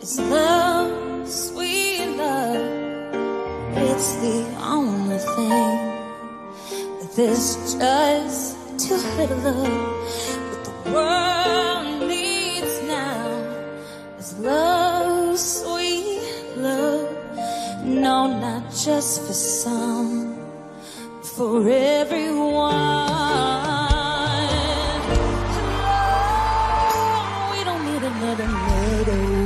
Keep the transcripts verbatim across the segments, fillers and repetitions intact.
It's love, sweet love. It's the only thing that there's just too little of. What the world needs now is love, sweet love. No, not just for some, but for everyone. We don't need another meadow.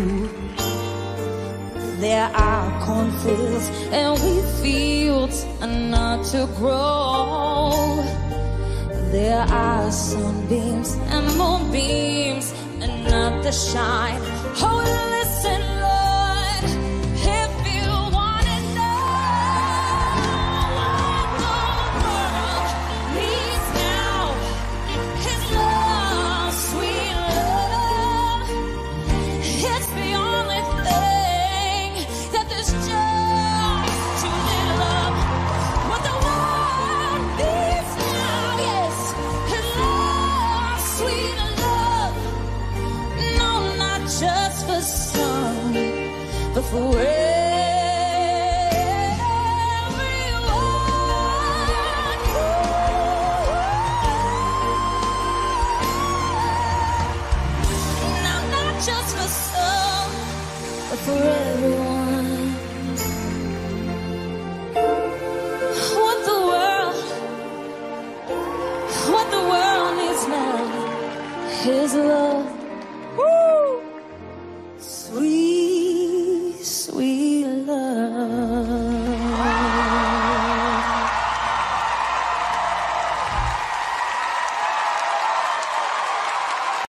There are cornfields and wheat fields enough to grow. There are sunbeams and moonbeams enough to shine. Oh, listen, Lord, if you want to know what the world needs now is love, sweet love. It's the only thing that there's just too little of. What the world needs now, yes, is love, sweet love. No, not just for some, but for everyone. Now, not just for some, but for everyone. What the world, what the world needs now is love.